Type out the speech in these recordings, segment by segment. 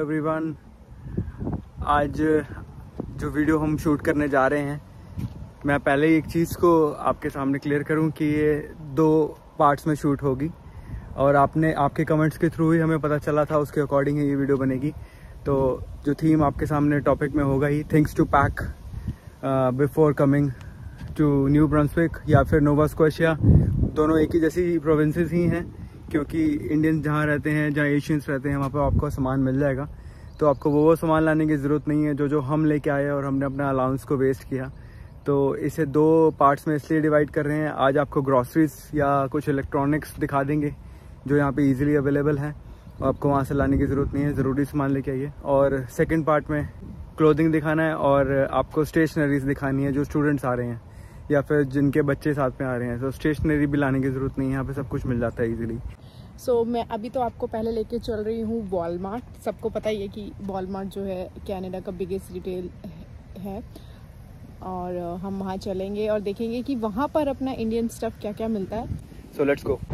Everyone. आज जो video हम शूट करने जा रहे हैं, मैं पहले ही एक चीज़ को आपके सामने क्लियर करूं कि ये 2 पार्ट्स में शूट होगी और आपके कमेंट्स के थ्रू ही हमें पता चला था, उसके अकॉर्डिंग ही ये वीडियो बनेगी। तो जो थीम आपके सामने टॉपिक में होगा ही things to pack before coming to New Brunswick या फिर नोवा स्कॉशिया। दोनों एक ही जैसी प्रोविंसेस ही हैं, क्योंकि इंडियंस जहाँ रहते हैं, जहाँ एशियंस रहते हैं, वहाँ पे आपको सामान मिल जाएगा। तो आपको वो सामान लाने की ज़रूरत नहीं है जो हम लेके आए और हमने अपना अलाउंस को वेस्ट किया। तो इसे 2 पार्ट्स में इसलिए डिवाइड कर रहे हैं। आज आपको ग्रॉसरीज या कुछ इलेक्ट्रॉनिक्स दिखा देंगे जो यहाँ पे इजीली अवेलेबल है, आपको वहाँ से लाने की ज़रूरत नहीं है, ज़रूरी सामान लेके आइए। और सेकंड पार्ट में क्लोथिंग दिखाना है और आपको स्टेशनरीज दिखानी है जो स्टूडेंट्स आ रहे हैं या फिर जिनके बच्चे साथ में आ रहे हैं। तो स्टेशनरी भी लाने की ज़रूरत नहीं है, यहाँ पे सब कुछ मिल जाता है इजीली। मैं अभी तो आपको पहले लेके चल रही हूँ वॉलमार्ट। सबको पता ही है कि वॉलमार्ट जो है कनाडा का बिगेस्ट रिटेल है, और हम वहाँ चलेंगे और देखेंगे कि वहाँ पर अपना इंडियन स्टफ क्या क्या मिलता है। So let's go.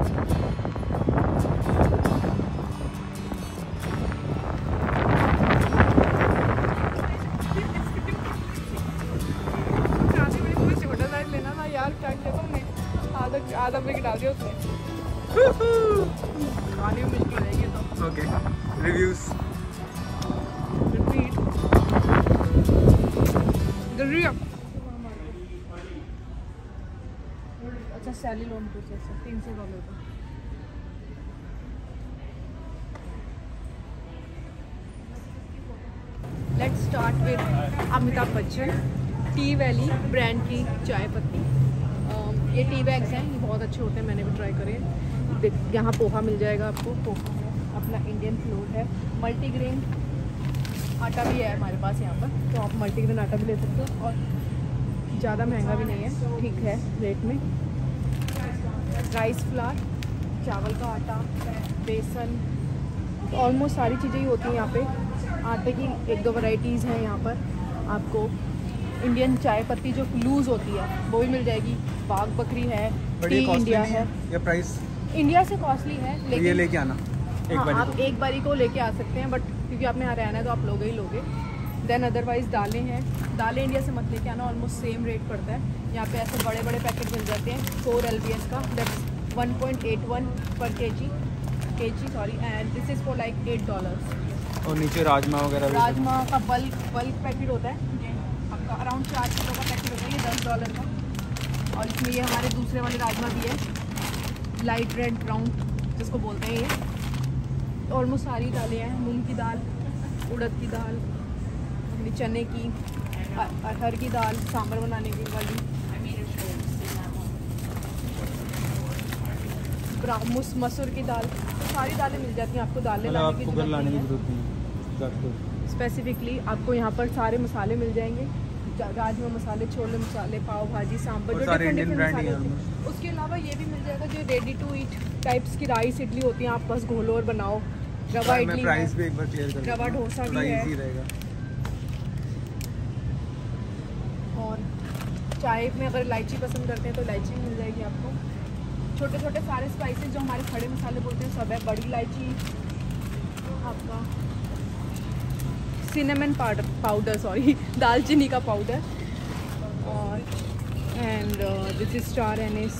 आधा ब्रेक डाल दिया उसने। खाने में मुश्किल है ये तो। ओके, रिव्यूज रिपीट अच्छा सैली लोन प्रोसेस है $300 का। Let's start with Amitabh Bachchan Tea Valley brand की चाय पत्ती। ये टी बैग्स हैं, ये बहुत अच्छे होते हैं, मैंने भी ट्राई करे। यहाँ पोहा मिल जाएगा आपको, पोहा है, अपना इंडियन फ्लोर है, मल्टीग्रेन आटा भी है हमारे पास यहाँ पर, तो आप मल्टीग्रेन आटा भी ले सकते हो और ज़्यादा महंगा भी नहीं है, ठीक है रेट में। राइस फ्लावर, चावल का आटा, बेसन, ऑलमोस्ट सारी चीज़ें ही होती हैं यहाँ पे। आटे की 1-2 वैरायटीज़ हैं यहाँ पर। आपको इंडियन चाय पत्ती जो लूज होती है वो भी मिल जाएगी। बाग बकरी है, टी इंडिया है। ये प्राइस इंडिया से कॉस्टली है, लेकिन ये लेके आना आप एक बारी को लेके आ सकते हैं, बट क्योंकि आपने यहाँ रहना है तो आप लोगे ही लोगे। देन अदरवाइज़ दालें हैं, दालें इंडिया से मत लेके आना, ऑलमोस्ट सेम रेट पड़ता है। यहाँ पे ऐसे बड़े बड़े पैकेट मिल जाते हैं 4 LBS का, दैट्स 1.81 पर KG sorry, and this is for like $8। और नीचे राजमा वगैरह, राजमा का बल्क पैकेट होता है, आपका अराउंड 4 किलो का पैकेट होता है, ये $10 का। और इसमें ये हमारे दूसरे वाले राजमा भी है, लाइट रेड ब्राउन जिसको बोलते हैं ये। ऑलमोस्ट सारी दालें हैं, मूंग की दाल, उड़द की दाल, चने की, अरहर की दाल सांभर बनाने की वाली, मसूर की दाल, तो सारी दालें मिल जाती हैं। आपको दालें लाने की जरूरत नहीं है। स्पेसिफिकली आपको यहाँ पर सारे मसाले मिल जाएंगे, राजमा मसाले, छोले मसाले, पाव भाजी, सांभर, जो डिफरेंट मसाले होते हैं। उसके अलावा ये भी मिल जाएगा जो रेडी टू ईट टाइप्स की राइस इडली होती है, आप बस घोलो और बनाओ। रवा इडली है, रवा डोसा भी है। और चाय में अगर इलायची पसंद करते हैं तो इलायची भी मिल जाएगी आपको। छोटे छोटे सारे स्पाइसेस जो हमारे खड़े मसाले बोलते हैं सब है। बड़ी इलायची, आपका सिनेमन पाउडर सॉरी दालचीनी का पाउडर, और and this is star anise,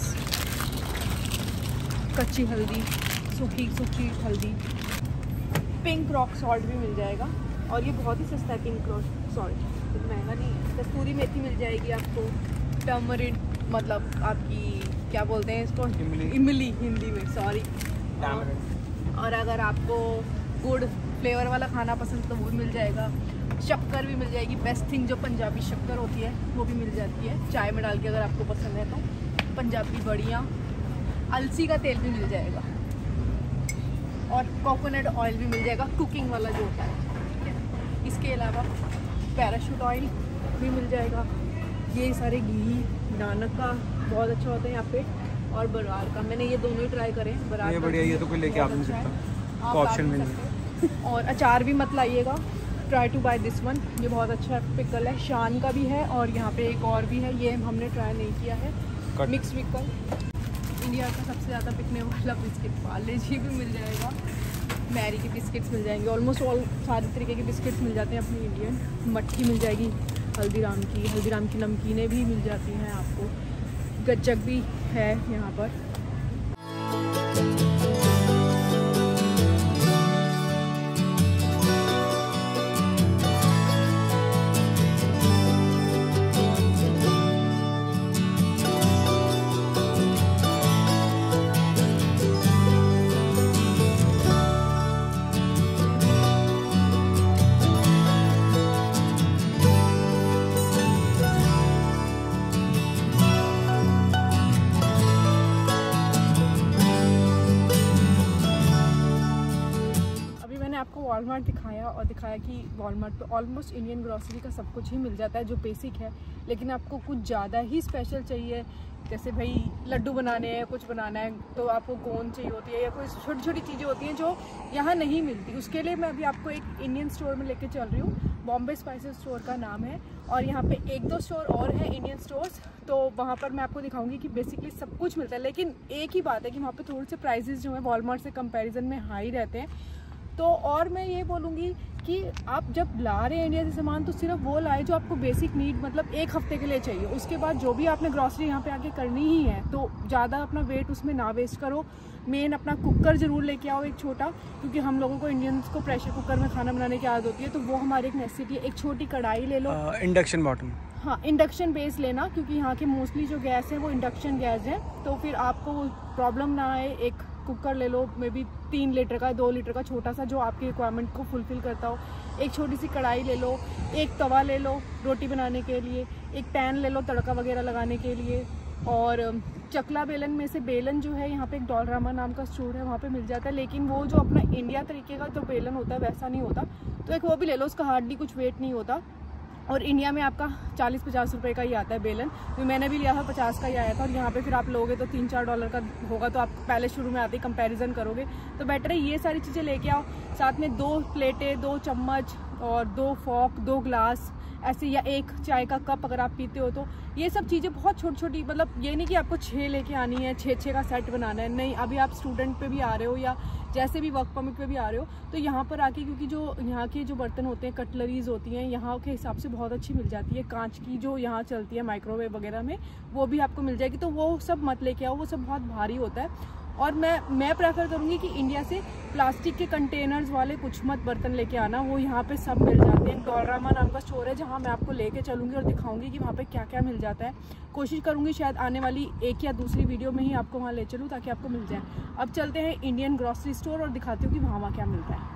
कच्ची हल्दी, सूखी हल्दी, पिंक रॉक सॉल्ट भी मिल जाएगा। और ये बहुत ही सस्ता है पिंक रॉक सॉल्ट, तो महंगा नहीं है। कस्तूरी मेथी मिल जाएगी आपको, टर्मरिक मतलब आपकी क्या बोलते हैं इसको, इमली हिंदी में, सॉरी। और अगर आपको गुड़ फ्लेवर वाला खाना पसंद तो वो भी मिल जाएगा। शक्कर भी मिल जाएगी, बेस्ट थिंग जो पंजाबी शक्कर होती है वो भी मिल जाती है चाय में डाल के, अगर आपको पसंद है तो। पंजाबी बड़ियाँ, अलसी का तेल भी मिल जाएगा और कोकोनट ऑयल भी मिल जाएगा, कुकिंग वाला जो होता है। इसके अलावा पैराशूट ऑयल भी मिल जाएगा। ये सारे घी, नानक का बहुत अच्छा होता है यहाँ पे, और बरार का। मैंने ये दोनों ही ट्राई करे, बरार का बढ़िया, ये तो कोई लेके आ नहीं सकता, ऑप्शन में नहीं। और अचार भी मत लाइएगा, try to buy this one, ये बहुत अच्छा पिकल है, शान का भी है और यहाँ पे एक और भी है, ये हमने ट्राई नहीं किया है, मिक्स पिकल। इंडिया का सबसे ज़्यादा बिकने वाला बिस्किट पार्ले जी भी मिल जाएगा। मैरी के बिस्किट्स मिल जाएंगे, ऑलमोस्ट ऑल सारे तरीके के बिस्किट्स मिल जाते हैं अपनी इंडियन। मट्ठी मिल जाएगी हल्दीराम की नमकीनें भी मिल जाती हैं आपको, गज्जक भी है यहाँ पर। आपको वॉलमार्ट दिखाया कि वॉलमार्ट पे ऑलमोस्ट इंडियन ग्रॉसरी का सब कुछ ही मिल जाता है जो बेसिक है। लेकिन आपको कुछ ज़्यादा ही स्पेशल चाहिए, जैसे भाई लड्डू बनाने हैं, कुछ बनाना है, तो आपको गोंद चाहिए होती है या कोई छोटी छोटी चीज़ें होती हैं जो यहाँ नहीं मिलती। उसके लिए मैं अभी आपको एक इंडियन स्टोर में लेके चल रही हूँ, बॉम्बे स्पाइसेस स्टोर का नाम है। और यहाँ पे 1-2 स्टोर और हैं इंडियन स्टोर्स, तो वहाँ पर मैं आपको दिखाऊंगी कि बेसिकली सब कुछ मिलता है। लेकिन एक ही बात है कि वहाँ पे थोड़े से प्राइसेस जो है वॉलमार्ट से कंपैरिजन में हाई रहते हैं। तो और मैं ये बोलूँगी कि आप जब ला रहे हैं इंडिया से सामान तो सिर्फ वो लाए जो आपको बेसिक नीड मतलब 1 हफ्ते के लिए चाहिए। उसके बाद जो भी आपने ग्रॉसरी यहाँ पे आके करनी ही है तो ज़्यादा अपना वेट उसमें ना वेस्ट करो। मेन अपना कुकर ज़रूर लेके आओ एक छोटा, क्योंकि हम लोगों को इंडियंस को प्रेशर कुकर में खाना बनाने की आदत होती है, तो वो हमारी एक नेसेसिटी है। एक छोटी कढ़ाई ले लो, इंडक्शन बॉटम, हाँ इंडक्शन बेस लेना, क्योंकि यहाँ के मोस्टली जो गैस है वो इंडक्शन गैस है, तो फिर आपको प्रॉब्लम ना आए। एक कुकर ले लो, मे बी 3 लीटर का 2 लीटर का छोटा सा, जो आपकी रिक्वायरमेंट को फुलफिल करता हो। एक छोटी सी कढ़ाई ले लो, एक तवा ले लो रोटी बनाने के लिए, एक पैन ले लो तड़का वगैरह लगाने के लिए, और चकला बेलन में से बेलन जो है यहाँ पे एक डॉलरामा नाम का स्टोर है, वहाँ पे मिल जाता है। लेकिन वो जो अपना इंडिया तरीके का जो बेलन होता है वैसा नहीं होता, तो एक वो भी ले लो, उसका हार्डली कुछ वेट नहीं होता। और इंडिया में आपका 40-50 रुपये का ही आता है बेलन, तो मैंने भी लिया था 50 का ही आया था। और यहाँ पे फिर आप लोगे तो $3-4 का होगा, तो आप पहले शुरू में आते ही कंपैरिजन करोगे, तो बेटर है ये सारी चीज़ें लेके आओ। साथ में 2 प्लेटें, 2 चम्मच और 2 फॉर्क, 2 ग्लास ऐसे, या 1 चाय का कप अगर आप पीते हो तो। ये सब चीज़ें बहुत छोटी छोटी, मतलब ये नहीं कि आपको 6 लेके आनी है, 6 का सेट बनाना है, नहीं। अभी आप स्टूडेंट पे भी आ रहे हो या जैसे भी वर्क परमिट पे भी आ रहे हो, तो यहाँ पर आके, क्योंकि जो यहाँ के जो बर्तन होते हैं, कटलरीज होती हैं यहाँ के हिसाब से बहुत अच्छी मिल जाती है। कांच की जो यहाँ चलती है माइक्रोवेव वगैरह में, वो भी आपको मिल जाएगी, तो वो सब मत लेके आओ, वो सब बहुत भारी होता है। और मैं प्रेफर करूँगी कि इंडिया से प्लास्टिक के कंटेनर्स वाले कुछ मत बर्तन लेके आना, वो यहाँ पे सब मिल जाते हैं। डॉलरामा नाम का स्टोर है जहाँ मैं आपको लेके चलूँगी और दिखाऊंगी कि वहाँ पे क्या क्या मिल जाता है। कोशिश करूँगी शायद आने वाली 1 या दूसरी वीडियो में ही आपको वहाँ ले चलूँ, ताकि आपको मिल जाए। अब चलते हैं इंडियन ग्रॉसरी स्टोर और दिखाती हूँ कि वहाँ क्या मिलता है।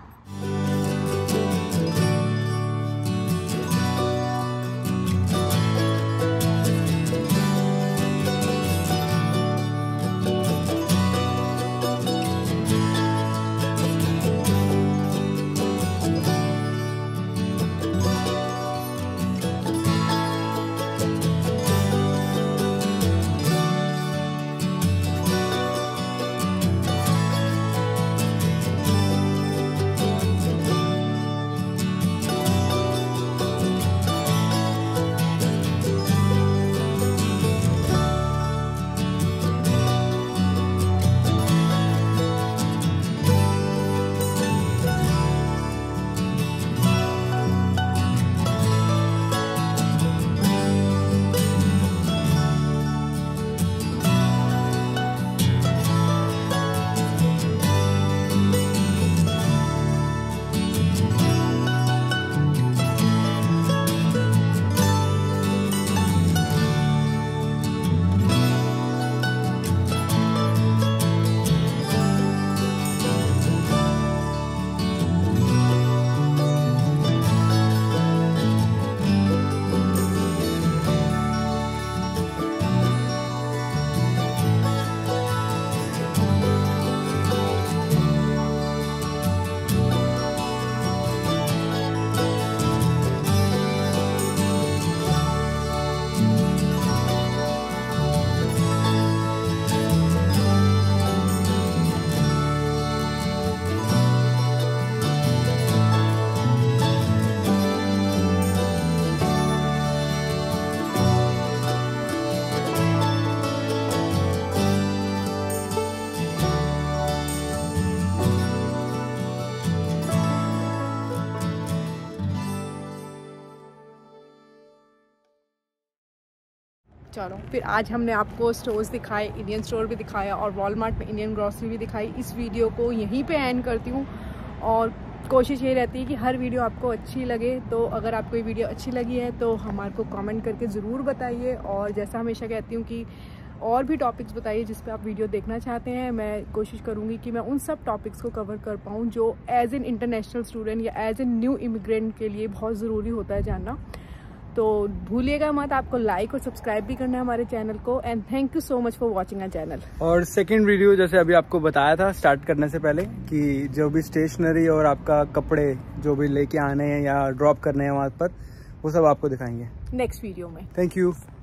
चलो फिर आज हमने आपको स्टोर्स दिखाए, इंडियन स्टोर भी दिखाया और वॉलमार्ट में इंडियन ग्रॉसरी भी दिखाई। इस वीडियो को यहीं पे एंड करती हूँ और कोशिश ये रहती है कि हर वीडियो आपको अच्छी लगे। तो अगर आपको ये वीडियो अच्छी लगी है तो हमारे को कमेंट करके ज़रूर बताइए, और जैसा हमेशा कहती हूँ कि और भी टॉपिक्स बताइए जिस पे आप वीडियो देखना चाहते हैं। मैं कोशिश करूँगी कि मैं उन सब टॉपिक्स को कवर कर पाऊँ जो एज एन इंटरनेशनल स्टूडेंट या एज एन न्यू इमिग्रेंट के लिए बहुत ज़रूरी होता है जानना। तो भूलिएगा मत आपको लाइक और सब्सक्राइब भी करना है हमारे चैनल को। And thank you so much for watching our channel. और सेकंड वीडियो जैसे अभी आपको बताया था स्टार्ट करने से पहले कि जो भी स्टेशनरी और आपका कपड़े जो भी लेके आने हैं या ड्रॉप करने हैं वहाँ पर, वो सब आपको दिखाएंगे नेक्स्ट वीडियो में। Thank you.